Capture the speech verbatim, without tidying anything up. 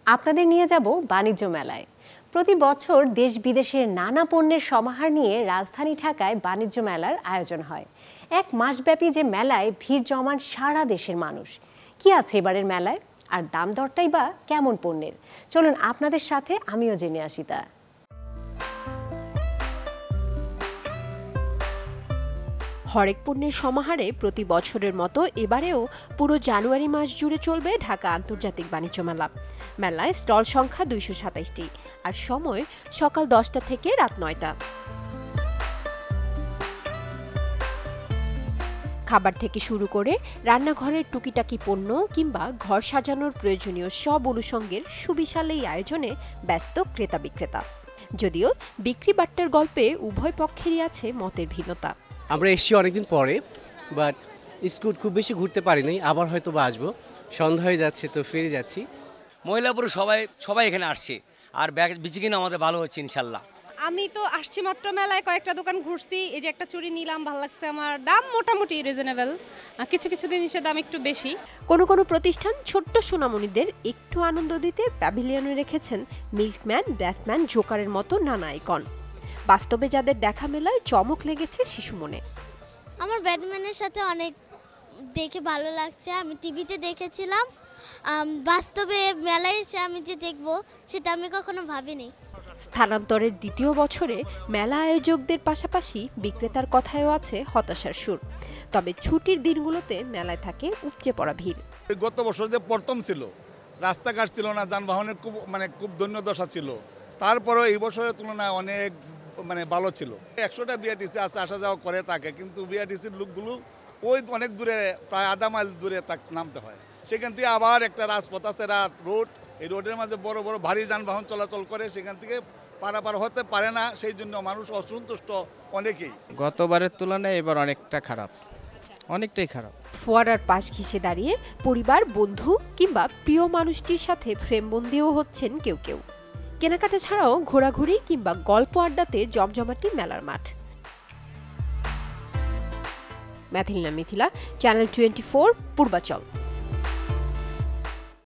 আপনাদের নিয়ে যাব বাণিজ্য মেলায়। প্রতি বছর দেশ বিদেশের নানা পণ্যের সমাহার নিয়ে রাজধানী ঢাকায় বাণিজ্য মেলার আয়োজন হয়। এক মাসব্যাপী যে মেলায় ভিড় জমান সারা দেশের মানুষ। কি আছে এবারের মেলায়, আর দাম দরটাই বা কেমন পণ্যের? চলুন আপনাদের সাথে আমিও জেনে আসি তা। হরেক পণ্যের সমাহারে প্রতি বছরের মতো এবারেও পুরো জানুয়ারি মাস জুড়ে চলবে ঢাকা আন্তর্জাতিক বাণিজ্য মেলা। মেলায় স্টল সংখ্যা দুইশো সাতাইশটি, আর সময় সকাল দশটা থেকে রাত নয়টা। খাবার থেকে শুরু করে রান্নাঘরের টুকিটাকি পণ্য কিংবা ঘর সাজানোর প্রয়োজনীয় সব অনুষঙ্গের সুবিশাল এই আয়োজনে ব্যস্ত ক্রেতা বিক্রেতা। যদিও বিক্রি বাট্টার গল্পে উভয় পক্ষেরই আছে মতের ভিন্নতা। আমরা এসছি অনেকদিন পরে, বাট স্কুল খুব বেশি ঘুরতে পারি নাই, আবার হয়তো বা আসবো। সন্ধ্যা হয়ে যাচ্ছে তো ফিরে যাচ্ছি। মহিলা পুরুষ সবাই সবাই এখানে আসছে, আর বেচে কিনা আমাদের ভালো হচ্ছে ইনশাল্লাহ। আমি তো আসছি মাত্র মেলায়, কয়েকটা দোকান ঘুরছি। এই যে একটা চুড়ি নিলাম, ভালো লাগছে আমার। দাম মোটামুটি রিজনেবল, কিছু কিছু জিনিসের দাম একটু বেশি। কোনো কোনো প্রতিষ্ঠান ছোট্ট সোনামণিদের একটু আনন্দ দিতে প্যাভিলিয়নে রেখেছেন মিল্কম্যান, ব্যাটম্যান, জোকারের মতো নানা আইকন। বাস্তবে যাদের দেখা মেলায় চমক লেগেছে শিশু মনে। আমার ব্যাটম্যানের সাথে অনেক দেখে ভালো লাগছে। আমি টিভিতে দেখেছিলাম, বাস্তবে মেলায় এসে আমি যে দেখব সেটা আমি কখনো ভাবিনি। স্থানান্তরের দ্বিতীয় বছরে মেলা আয়োজকদের পাশাপাশি বিক্রেতার কথায়ও আছে হতাশার সুর। তবে ছুটির দিনগুলোতে মেলায় থাকে উপচে পড়া ভিড়। গত বছর যে প্রথম ছিল, রাস্তাঘাট ছিল না, যানবাহনের খুব মানে খুব দৈন্যদশা ছিল। তারপরেও এই বছরের তুলনায় অনেক মানে ভালো ছিল। একশোটা বিআরটিসি আছে, আসা যাওয়া করে থাকে, কিন্তু বিআরটিসির লোকগুলো ওই অনেক দূরে, প্রায় আধা মাইল দূরে নামতে হয়। সেখান থেকে আবার একটা রাজপথ আছে, রাত রোড, এই রোডের মাঝে বড় বড় ভারী যানবাহন চলাচল করে, সেখান থেকে পারাপার হতে পারে না। সেই জন্য মানুষ অসন্তুষ্ট অনেকেই। গতবারের তুলনায় এবার অনেকটা খারাপ, অনেকটাই খারাপ। ফোয়ারার পাশ ঘেঁষে দাঁড়িয়ে পরিবার, বন্ধু কিংবা প্রিয় মানুষটির সাথে ফ্রেমবন্দিও হচ্ছেন কেউ কেউ। কেনাকাটা ছাড়াও ঘোরাঘুরি কিংবা গল্প আড্ডাতে জমজমাটি মেলার মাঠ। ম্যাথিলিনা Mithila, channel twenty four, Purbachal.